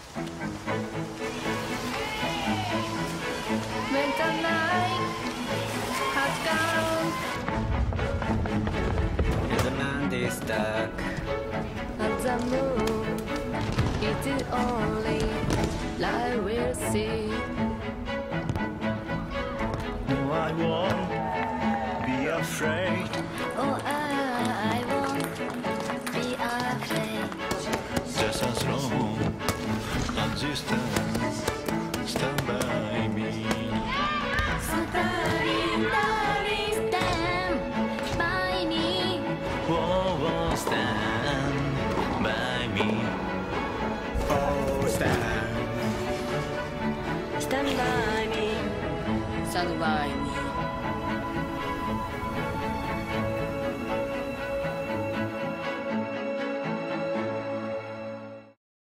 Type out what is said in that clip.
When the night has gone and the land is dark, and the moon is the only light we'll see. No, I won't be afraid. Oh, I won't be afraid. Just as long as you stand by me. So darling, darling, stand by me. Oh, stand by me. oh, stand. Stand by me. Stand by me.